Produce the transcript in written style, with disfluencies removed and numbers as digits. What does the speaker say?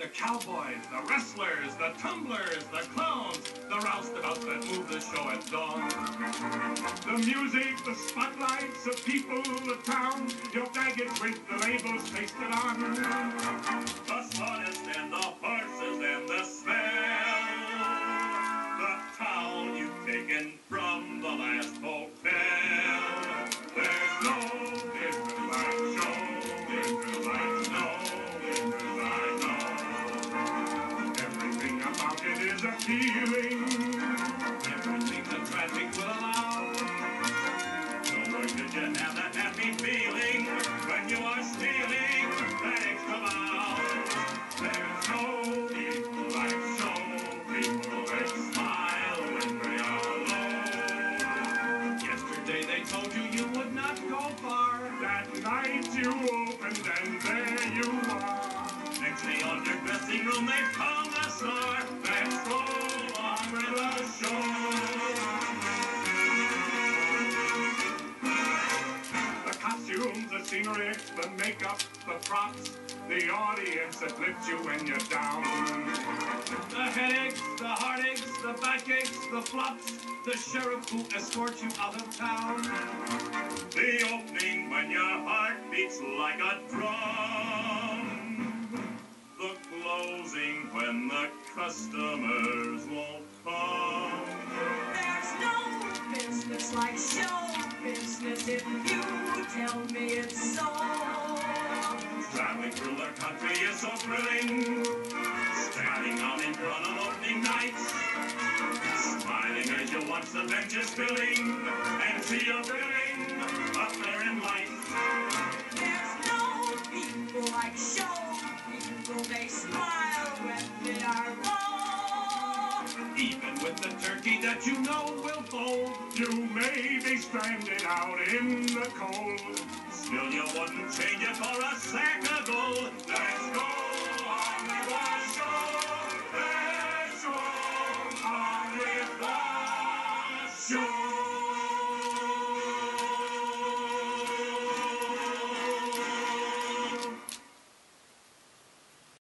The cowboys, the wrestlers, the tumblers, the clowns, the roustabouts that move the show at dawn. The music, the spotlights, the people, the town, your baggage with the labels pasted on. The sawdust and the horses and the smell. The town you've taken from the last hotel. There's no business like show business like snow business I know. Everything about it is appealing. Everything the traffic will allow. Nowhere did you have that happy feeling when you are stealing that extra mile. There's no people like show people that smile when they are alone. Yesterday they told you you would not go far. That night you opened and there you are. Next day on your dressing room they found the star. Let's go on with the show. The costumes, the scenery, the makeup, the props, the audience that lifts you when you're down. The headaches, the heartaches, the backaches, the flops, the sheriff who escorts you out of town. The opening when your heart beats like a drum. The closing when the customers won't come. There's no business like show business if you tell me it's so. Traveling through the country is so thrilling. Standing out in front of opening nights. Smiling as you watch the benches filling and see your billing up there in lights. There's no people like show people, they smile when they are low. Even with the turkey that you know will fold, you may be stranded out in the cold. Still you wouldn't change it for a sack of gold. Let's go